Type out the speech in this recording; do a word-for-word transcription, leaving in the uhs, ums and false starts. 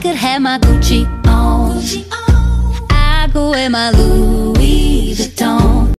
could have my Gucci on, I go wear my Louis